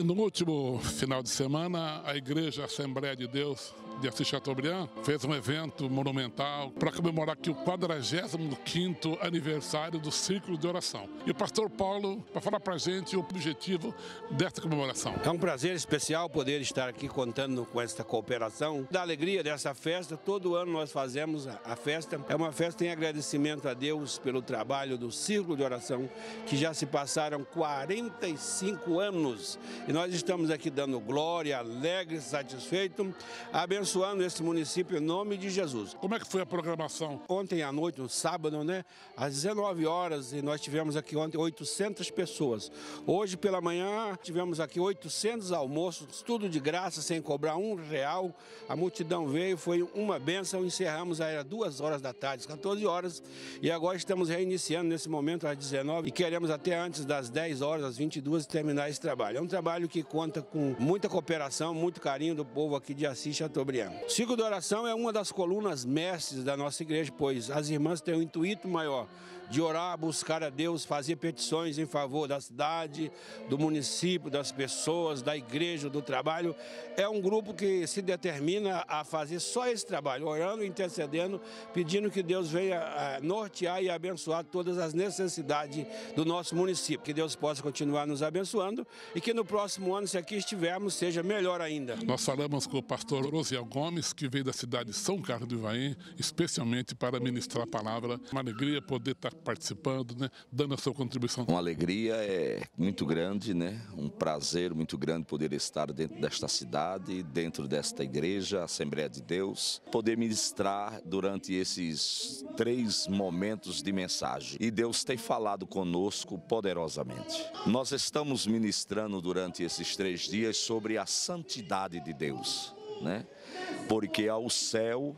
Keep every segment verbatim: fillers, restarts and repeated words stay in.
No último final de semana, a Igreja Assembleia de Deus de Assis Chateaubriand fez um evento monumental para comemorar aqui o quadragésimo quinto aniversário do Círculo de Oração. E o pastor Paulo vai falar para a gente o objetivo desta comemoração. É um prazer especial poder estar aqui contando com esta cooperação. Da alegria dessa festa, todo ano nós fazemos a festa. É uma festa em agradecimento a Deus pelo trabalho do Círculo de Oração, que já se passaram quarenta e cinco anos. E nós estamos aqui dando glória, alegre, satisfeito, abençoando esse município em nome de Jesus. Como é que foi a programação? Ontem à noite, no sábado, né, às dezenove horas, e nós tivemos aqui ontem oitocentas pessoas. Hoje pela manhã tivemos aqui oitocentos almoços, tudo de graça, sem cobrar um real. A multidão veio, foi uma bênção. Encerramos às duas horas da tarde, às quatorze horas, e agora estamos reiniciando nesse momento às dezenove e queremos até antes das dez horas, às vinte e duas, terminar esse trabalho. É um trabalho que conta com muita cooperação, muito carinho do povo aqui de Assis Chateaubriand. O Círculo de Oração é uma das colunas mestres da nossa igreja, pois as irmãs têm um intuito maior de orar, buscar a Deus, fazer petições em favor da cidade, do município, das pessoas, da igreja, do trabalho. É um grupo que se determina a fazer só esse trabalho, orando, intercedendo, pedindo que Deus venha nortear e abençoar todas as necessidades do nosso município. Que Deus possa continuar nos abençoando e que no próximo ano, se aqui estivermos, seja melhor ainda. Nós falamos com o pastor Rosiel Gomes, que veio da cidade de São Carlos do Ivaí, especialmente para ministrar a palavra. Uma alegria poder estar participando, né, dando a sua contribuição. Uma alegria é muito grande, né? Um prazer muito grande poder estar dentro desta cidade, dentro desta igreja, Assembleia de Deus, poder ministrar durante esses três momentos de mensagem. E Deus tem falado conosco poderosamente. Nós estamos ministrando durante esses três dias sobre a santidade de Deus, né? Porque ao céu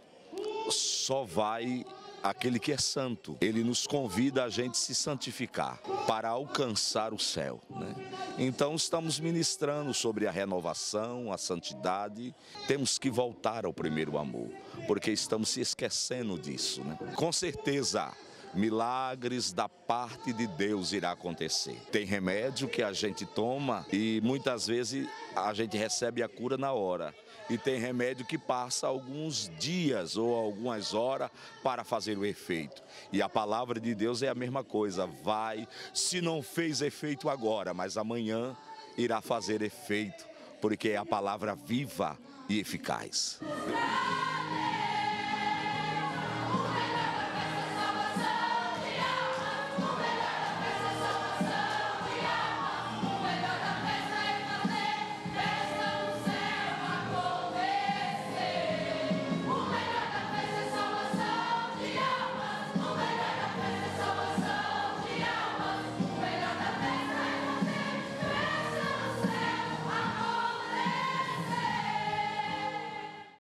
só vai aquele que é santo. Ele nos convida a gente se santificar para alcançar o céu, né? Então estamos ministrando sobre a renovação, a santidade. Temos que voltar ao primeiro amor, porque estamos se esquecendo disso, né? Com certeza, milagres da parte de Deus irá acontecer. Tem remédio que a gente toma e muitas vezes a gente recebe a cura na hora. E tem remédio que passa alguns dias ou algumas horas para fazer o efeito. E a palavra de Deus é a mesma coisa. Vai, se não fez efeito agora, mas amanhã irá fazer efeito, porque é a palavra viva e eficaz.